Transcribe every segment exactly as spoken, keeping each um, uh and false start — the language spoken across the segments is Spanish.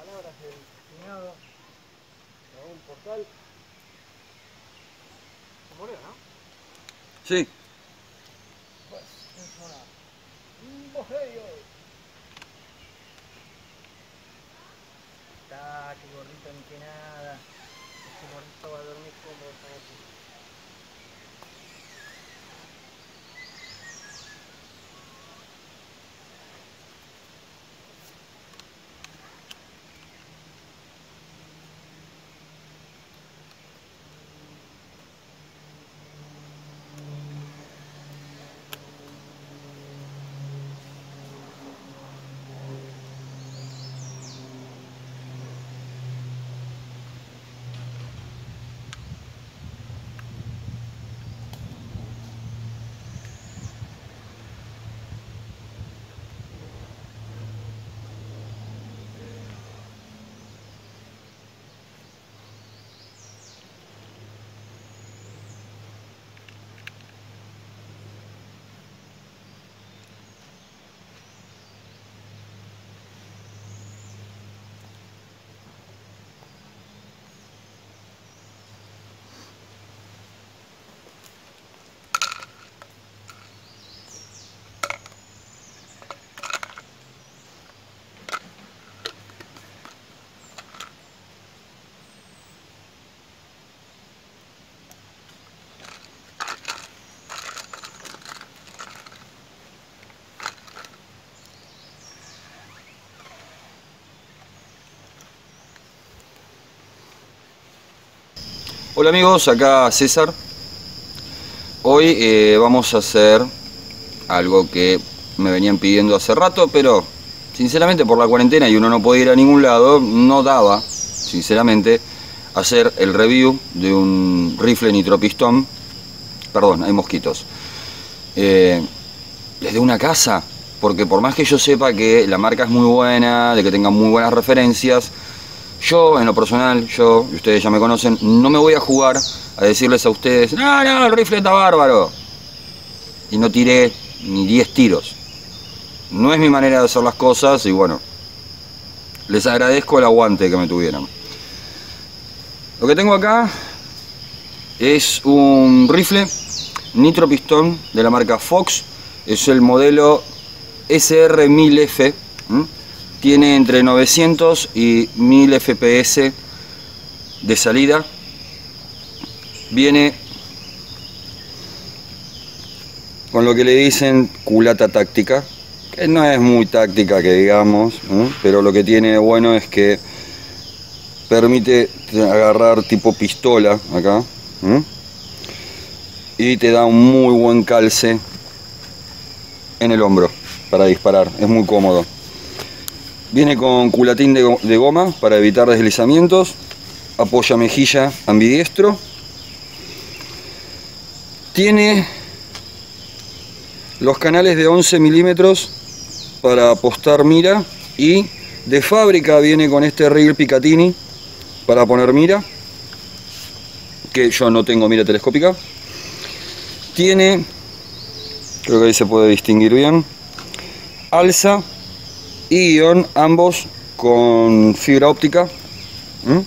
palabras del cuñado Raúl Portal. Se murió, ¿no? Sí. Pues es una... un bojeyo. Está, qué gordito ni que nada. Este gordito va a dormir cómodo esta noche. Hola amigos, acá César. Hoy eh, vamos a hacer algo que me venían pidiendo hace rato, pero sinceramente por la cuarentena y uno no puede ir a ningún lado, no daba, sinceramente, hacer el review de un rifle nitropistón. Perdón, hay mosquitos. Eh, desde una casa, porque por más que yo sepa que la marca es muy buena, de que tenga muy buenas referencias, yo, en lo personal, yo, y ustedes ya me conocen, no me voy a jugar a decirles a ustedes, no, no, el rifle está bárbaro. Y no tiré ni diez tiros. No es mi manera de hacer las cosas y bueno, les agradezco el aguante que me tuvieron. Lo que tengo acá es un rifle nitropistón de la marca Fox. Es el modelo S R mil F. ¿Mm? Tiene entre novecientos y mil F P S de salida. Viene con lo que le dicen culata táctica, que no es muy táctica que digamos, ¿eh? Pero lo que tiene bueno es que permite agarrar tipo pistola acá, ¿eh? Y te da un muy buen calce en el hombro para disparar, es muy cómodo. Viene con culatín de, de goma para evitar deslizamientos, apoya mejilla ambidiestro, tiene los canales de once milímetros para apostar mira y de fábrica viene con este reel Picatinny para poner mira, que yo no tengo mira telescópica. Tiene, creo que ahí se puede distinguir bien, alza y guión, ambos con fibra óptica. ¿Mm?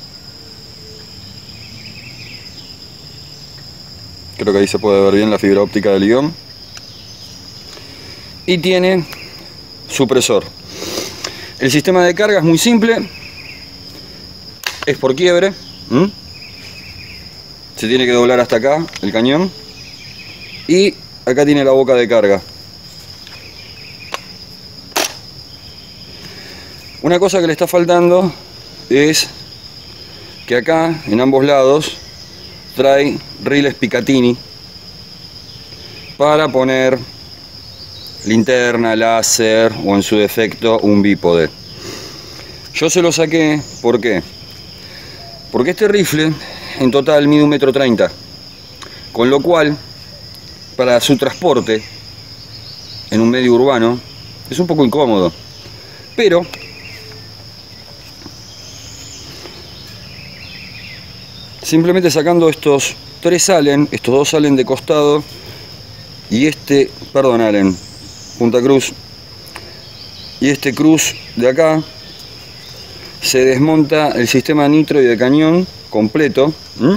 Creo que ahí se puede ver bien la fibra óptica del guión. Y tiene supresor. El sistema de carga es muy simple. Es por quiebre. ¿Mm? Se tiene que doblar hasta acá el cañón. Y acá tiene la boca de carga. Una cosa que le está faltando es que acá, en ambos lados, trae rieles Picatinny para poner linterna, láser o en su defecto un bípode. Yo se lo saqué, ¿por qué? Porque este rifle en total mide un metro treinta, con lo cual para su transporte en un medio urbano es un poco incómodo, pero simplemente sacando estos tres salen, estos dos salen de costado y este, perdón Allen, punta cruz, y este cruz de acá, se desmonta el sistema nitro y de cañón completo. ¿Mm?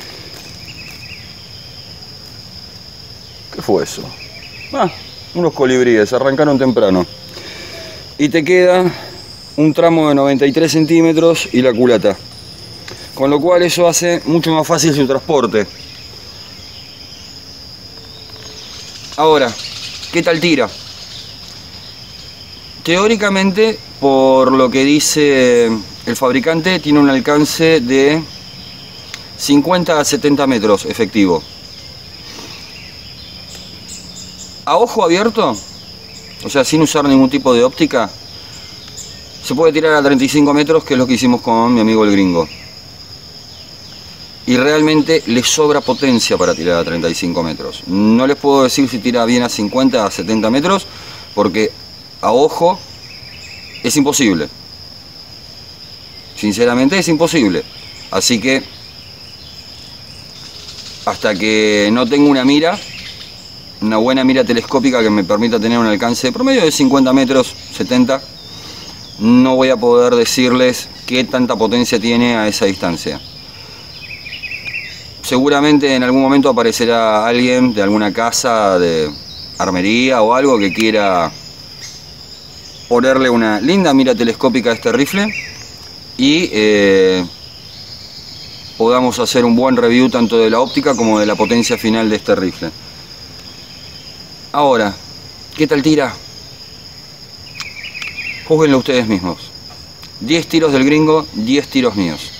¿Qué fue eso? Ah, unos colibríes, arrancaron temprano. Y te queda un tramo de noventa y tres centímetros y la culata. Con lo cual eso hace mucho más fácil su transporte. Ahora, ¿qué tal tira? Teóricamente, por lo que dice el fabricante, tiene un alcance de cincuenta a setenta metros efectivo. A ojo abierto, o sea, sin usar ningún tipo de óptica, se puede tirar a treinta y cinco metros, que es lo que hicimos con mi amigo el gringo. Y realmente le sobra potencia para tirar a treinta y cinco metros. No les puedo decir si tira bien a cincuenta, a setenta metros, porque a ojo es imposible. Sinceramente es imposible. Así que hasta que no tenga una mira, una buena mira telescópica que me permita tener un alcance promedio de cincuenta metros, setenta, no voy a poder decirles qué tanta potencia tiene a esa distancia. Seguramente en algún momento aparecerá alguien de alguna casa de armería o algo que quiera ponerle una linda mira telescópica a este rifle y eh, podamos hacer un buen review tanto de la óptica como de la potencia final de este rifle. Ahora, ¿qué tal tira? Júzguenlo ustedes mismos. diez tiros del gringo, diez tiros míos.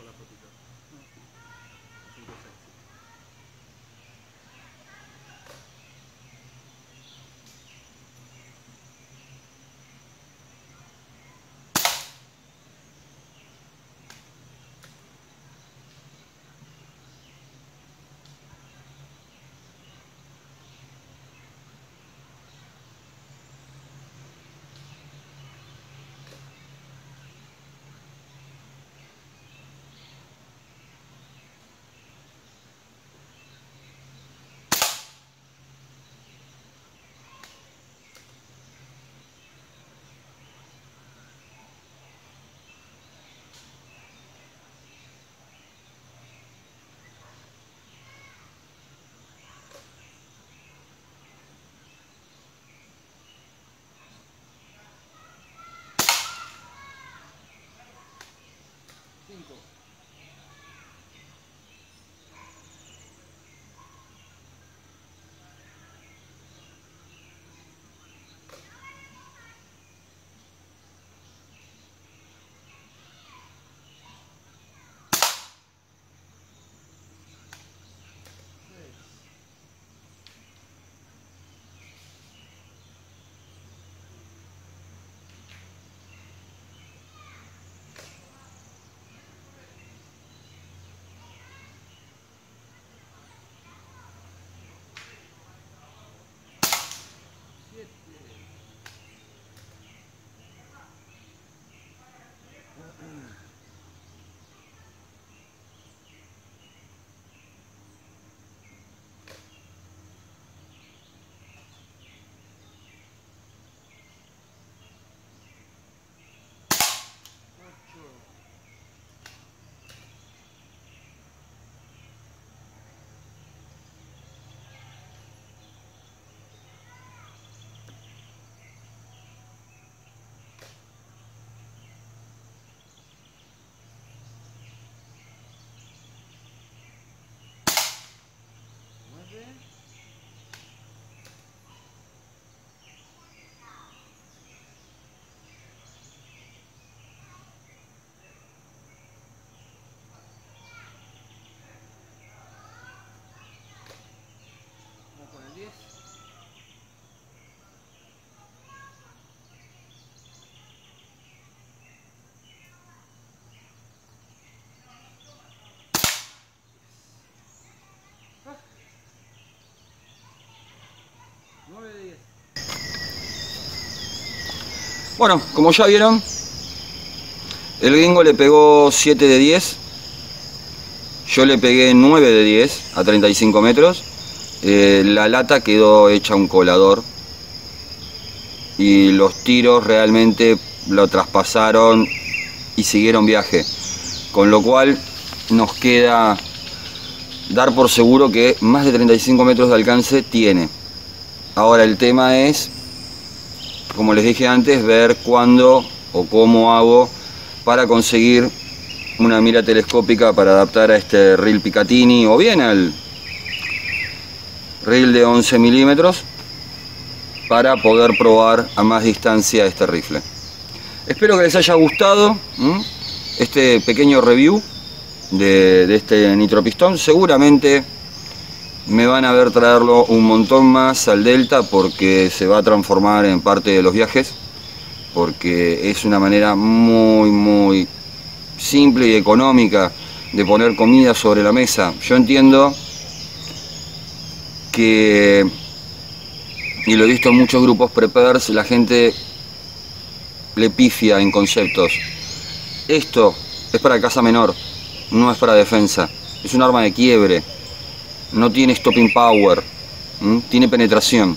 la fotito. cinco seis. cinco. Vamos con el diez. nueve de diez. Bueno, como ya vieron, el gringo le pegó siete de diez, yo le pegué nueve de diez a treinta y cinco metros, eh, la lata quedó hecha un colador y los tiros realmente lo traspasaron y siguieron viaje, con lo cual nos queda dar por seguro que más de treinta y cinco metros de alcance tiene. Ahora el tema es, como les dije antes, ver cuándo o cómo hago para conseguir una mira telescópica para adaptar a este reel Picatinny o bien al reel de once milímetros para poder probar a más distancia este rifle. Espero que les haya gustado ¿m? este pequeño review de, de este nitropistón. Seguramente me van a ver traerlo un montón más al Delta porque se va a transformar en parte de los viajes, porque es una manera muy muy simple y económica de poner comida sobre la mesa. Yo entiendo que, y lo he visto en muchos grupos preppers, la gente le pifia en conceptos. Esto es para caza menor, no es para defensa. Es un arma de quiebre, no tiene stopping power, ¿m? Tiene penetración.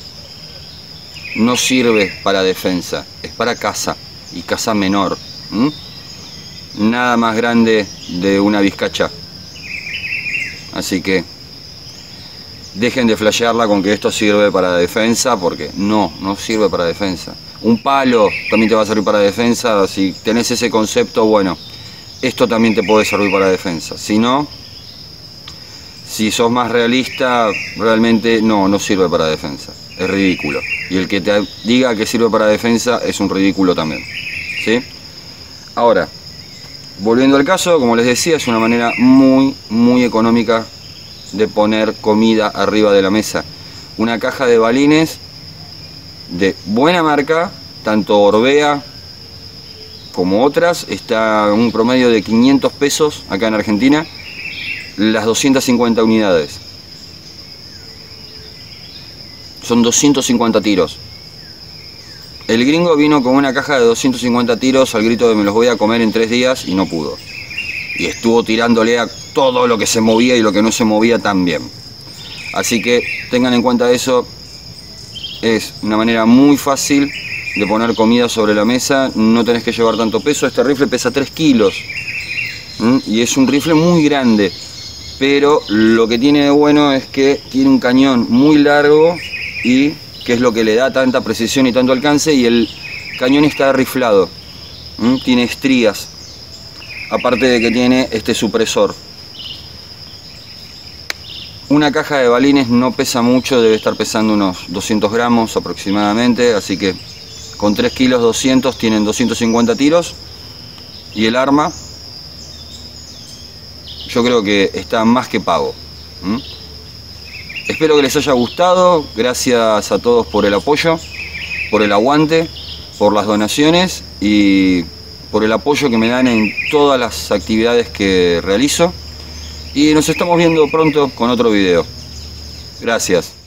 No sirve para defensa, es para caza y caza menor. ¿m? Nada más grande de una vizcacha. Así que dejen de flashearla con que esto sirve para defensa, porque no, no sirve para defensa. Un palo también te va a servir para defensa. Si tenés ese concepto, bueno, esto también te puede servir para defensa. Si no, si sos más realista, realmente no, no sirve para defensa. Es ridículo. Y el que te diga que sirve para defensa es un ridículo también. ¿Sí? Ahora, volviendo al caso, como les decía, es una manera muy, muy económica de poner comida arriba de la mesa. Una caja de balines de buena marca, tanto Orbea como otras, está en un promedio de quinientos pesos acá en Argentina, las doscientas cincuenta unidades. Son doscientos cincuenta tiros. El gringo vino con una caja de doscientos cincuenta tiros al grito de me los voy a comer en tres días y no pudo. Y estuvo tirándole a todo lo que se movía y lo que no se movía también. Así que tengan en cuenta eso. Es una manera muy fácil de poner comida sobre la mesa. No tenés que llevar tanto peso. Este rifle pesa tres kilos. ¿Mm? Y es un rifle muy grande. Pero lo que tiene de bueno es que tiene un cañón muy largo y que es lo que le da tanta precisión y tanto alcance, y el cañón está riflado, ¿Mm? Tiene estrías, aparte de que tiene este supresor. Una caja de balines no pesa mucho, debe estar pesando unos doscientos gramos aproximadamente, así que con tres kilos doscientos tienen doscientos cincuenta tiros, y el arma yo creo que está más que pago. ¿Mm? Espero que les haya gustado, gracias a todos por el apoyo, por el aguante, por las donaciones y por el apoyo que me dan en todas las actividades que realizo. Y nos estamos viendo pronto con otro video. Gracias.